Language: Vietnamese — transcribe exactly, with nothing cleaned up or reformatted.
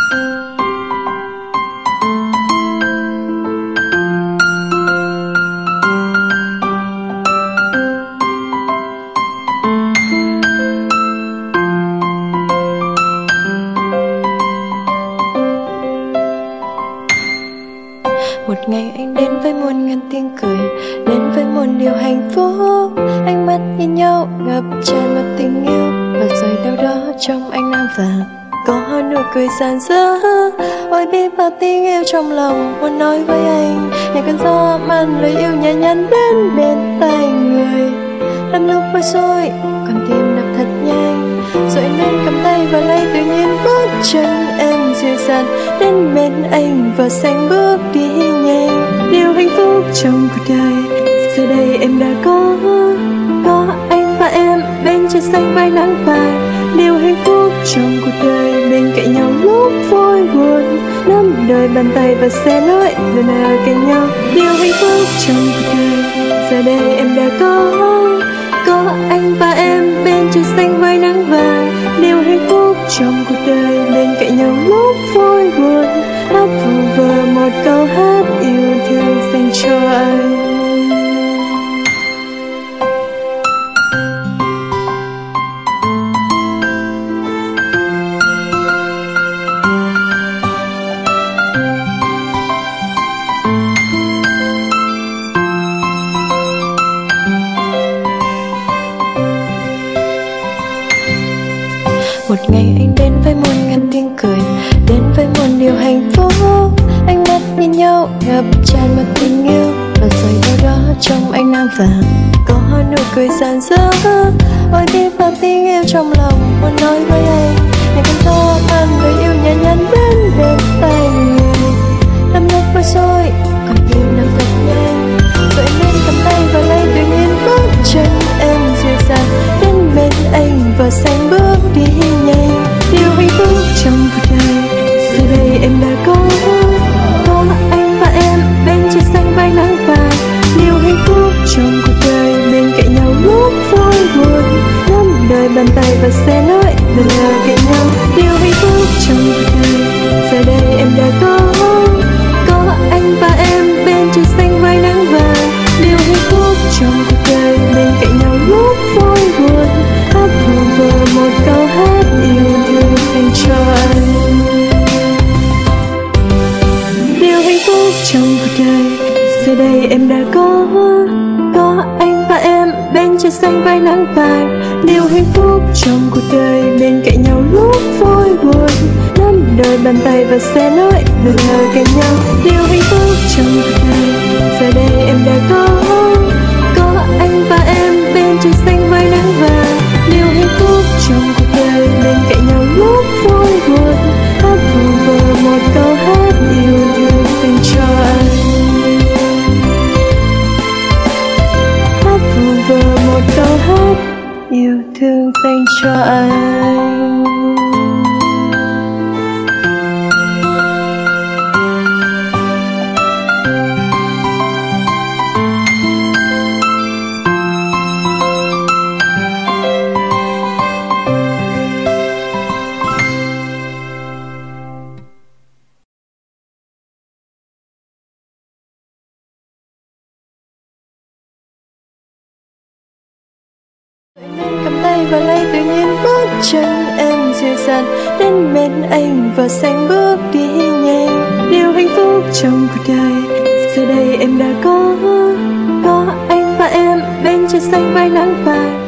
Một ngày anh đến với muôn ngàn tiếng cười, đến với muôn điều hạnh phúc. Ánh mắt nhìn nhau ngập tràn một tình yêu, và rồi đâu đó trong ánh nắng vàng có nụ cười rạng rỡ. Ôi biết bao tình yêu trong lòng muốn nói với anh, những cơn gió mang lời yêu nhẹ nhàng đến bên tai người. Lắm lúc bối rối còn tim đập thật nhanh, rồi nên cầm tay và lấy tự nhiên bước chân em dịu dàng đến bên anh và xanh bước đi nhanh. Điều hạnh phúc trong cuộc đời giờ đây em đã có, có anh và em bên trời xanh vai nắng vàng. Điều hạnh phúc trong cuộc đời bên cạnh nhau lúc vui buồn, nắm đôi bàn tay và sẽ nói luôn ở cạnh nhau. Điều hạnh phúc trong cuộc đời giờ đây em đã có, có anh và em bên trời xanh với nắng vàng. Điều hạnh phúc trong cuộc đời bên cạnh nhau lúc vui buồn, hát vu vơ một câu hát yêu thương dành cho anh. Một ngày anh đến với muôn ngàn tiếng cười, đến với muôn điều hạnh phúc. Ánh mắt nhìn nhau ngập tràn một tình yêu, và rồi đâu đó trong ánh nắng vàng có nụ cười rạng rỡ. Ôi biết bao tình yêu trong lòng muốn nói với anh, những cơn gió mang lời yêu nhẹ nhàng đến bên tai người. Lắm lúc bối rối còn tim đập thật nhanh, vậy nên cầm tay và lấy tự nhiên bước chân em dịu dàng đến bên anh và xanh bước đi nhanh. Điều hạnh phúc trong cuộc đời giờ đây em đã có, có anh và em bên trời xanh vai nắng vàng. Điều hạnh phúc trong cuộc đời bên cạnh nhau lúc vui buồn, nắm đôi bàn tay và sẽ nói luôn ở cạnh nhau. Điều hạnh phúc trong cuộc đời giờ đây em đã có, có anh và em bên trời xanh vai nắng vàng. Điều hạnh phúc trong cuộc đời bên cạnh nhau lúc vui buồn, hát vu vơ một câu hát yêu thương dành cho anh. Điều hạnh phúc trong cuộc đời giờ đây em đã có, có anh và em bên trời xanh vai nắng vàng. Điều hạnh phúc trong cuộc đời bên cạnh nhau lúc vui buồn, nắm đôi bàn tay và sẽ nói luôn ở cạnh nhau. Điều hạnh phúc trong cuộc đời giờ đây em đã có, có anh và em bên trời xanh vai nắng vàng. Điều hạnh phúc trong cuộc đời bên cạnh nhau lúc vui buồn, hát vu vơ một câu hát yêu thương dành cho anh. Hát vu vơ một câu hát yêu thương dành cho anh. Nên cầm tay và lấy tự nhiên bước chân em dịu dàng đến bên anh và xanh bước đi nhanh. Điều hạnh phúc trong cuộc đời giờ đây em đã có, có anh và em bên trời xanh vai nắng vàng.